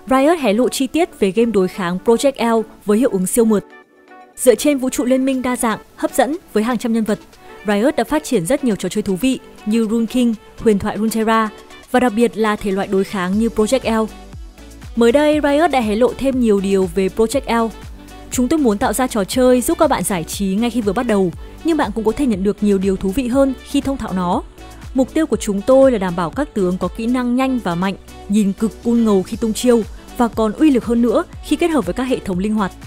Riot hé lộ chi tiết về game đối kháng Project L với hiệu ứng siêu mượt. Dựa trên vũ trụ liên minh đa dạng, hấp dẫn với hàng trăm nhân vật, Riot đã phát triển rất nhiều trò chơi thú vị như Rune King, huyền thoại Runeterra và đặc biệt là thể loại đối kháng như Project L. Mới đây, Riot đã hé lộ thêm nhiều điều về Project L. Chúng tôi muốn tạo ra trò chơi giúp các bạn giải trí ngay khi vừa bắt đầu, nhưng bạn cũng có thể nhận được nhiều điều thú vị hơn khi thông thạo nó. Mục tiêu của chúng tôi là đảm bảo các tướng có kỹ năng nhanh và mạnh, nhìn cực cool ngầu khi tung chiêu và còn uy lực hơn nữa khi kết hợp với các hệ thống linh hoạt.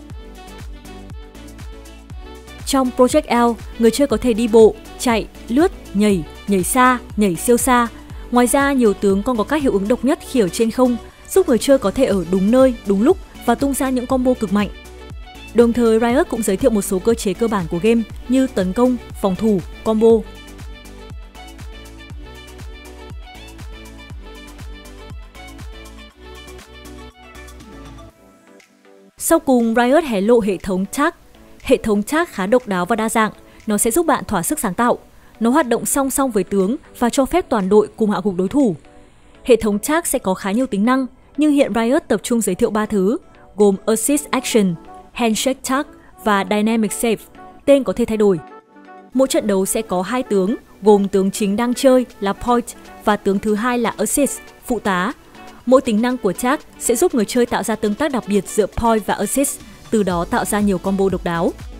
Trong Project L, người chơi có thể đi bộ, chạy, lướt, nhảy xa, nhảy siêu xa. Ngoài ra, nhiều tướng còn có các hiệu ứng độc nhất khi ở trên không, giúp người chơi có thể ở đúng nơi, đúng lúc và tung ra những combo cực mạnh. Đồng thời, Riot cũng giới thiệu một số cơ chế cơ bản của game như tấn công, phòng thủ, combo. Sau cùng, Riot hé lộ hệ thống Tag. Hệ thống Tag khá độc đáo và đa dạng, nó sẽ giúp bạn thỏa sức sáng tạo. Nó hoạt động song song với tướng và cho phép toàn đội cùng hạ gục đối thủ. Hệ thống Tag sẽ có khá nhiều tính năng, nhưng hiện Riot tập trung giới thiệu 3 thứ, gồm Assist Action, Handshake Tag và Dynamic Save, tên có thể thay đổi. Mỗi trận đấu sẽ có 2 tướng, gồm tướng chính đang chơi là Point và tướng thứ hai là Assist, phụ tá. Mỗi tính năng của Tag sẽ giúp người chơi tạo ra tương tác đặc biệt giữa Point và Assist, từ đó tạo ra nhiều combo độc đáo.